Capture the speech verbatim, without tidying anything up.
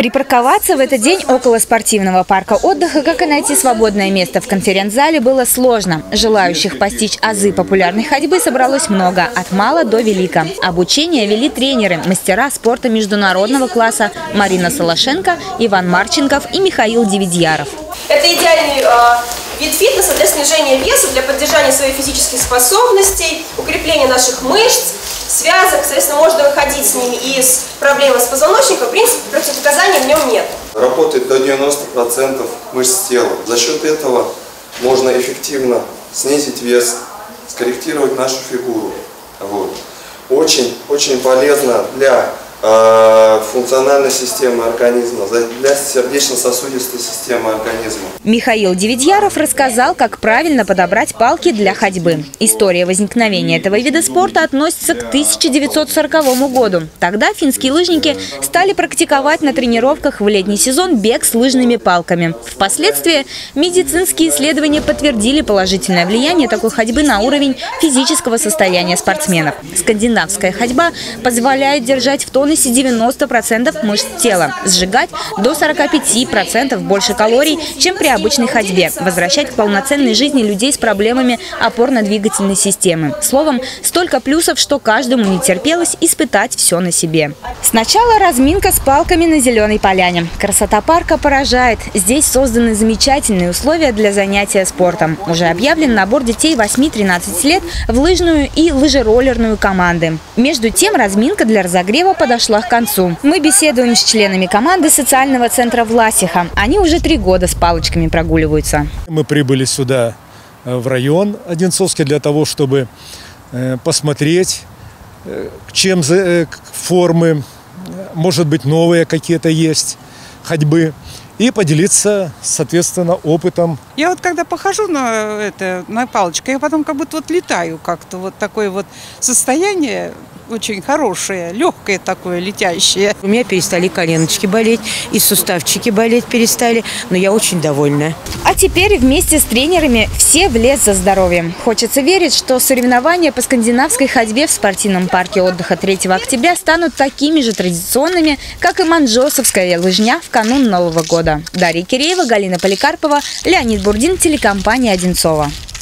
Припарковаться в этот день около спортивного парка отдыха, как и найти свободное место в конференц-зале, было сложно. Желающих постичь азы популярной ходьбы собралось много, от мала до велика. Обучение вели тренеры, мастера спорта международного класса Марина Солошенко, Иван Марченков и Михаил Девидьяров. Это идеальный э, вид фитнеса для снижения веса, для поддержания своих физических способностей, укрепления наших мышц, связок. Соответственно, можно выходить с ними из проблемы с позвоночником. В принципе, противопоказаний в нем нет. Работает до девяноста процентов мышц тела. За счет этого можно эффективно снизить вес, скорректировать нашу фигуру. Вот. Очень, очень полезно для э, функциональной системы организма, для сердечно-сосудистой системы организма. Михаил Девидьяров рассказал, как правильно подобрать палки для ходьбы. История возникновения этого вида спорта относится к тысяча девятьсот сороковому году. Тогда финские лыжники стали практиковать на тренировках в летний сезон бег с лыжными палками. Впоследствии медицинские исследования подтвердили положительное влияние такой ходьбы на уровень физического состояния спортсменов. Скандинавская ходьба позволяет держать в тонусе девяносто процентов мышц тела, сжигать до сорока пяти процентов больше калорий, чем при обычной ходьбе, возвращать к полноценной жизни людей с проблемами опорно-двигательной системы. Словом, столько плюсов, что каждому не терпелось испытать все на себе. Сначала разминка с палками на зеленой поляне. Красота парка поражает. Здесь созданы замечательные условия для занятия спортом. Уже объявлен набор детей восьми-тринадцати лет в лыжную и лыжероллерную команды. Между тем, разминка для разогрева подошла к концу. Мы беседуем с членами команды социального центра Власиха. Они уже три года с палочками прогуливаются. Мы прибыли сюда, в район Одинцовский, для того, чтобы посмотреть, чем формы, может быть, новые какие-то есть ходьбы, и поделиться, соответственно, опытом. Я вот когда похожу на, это, на палочке, я потом как будто вот летаю как-то. Вот такое вот состояние очень хорошее, легкое такое, летящее. У меня перестали коленочки болеть, и суставчики болеть перестали, но я очень довольна. А теперь вместе с тренерами все в лес за здоровьем. Хочется верить, что соревнования по скандинавской ходьбе в спортивном парке отдыха третьего октября станут такими же традиционными, как и манжосовская лыжня в канун Нового года. Дарья Киреева, Галина Поликарпова, Леонид Бурдин, телекомпания Одинцова.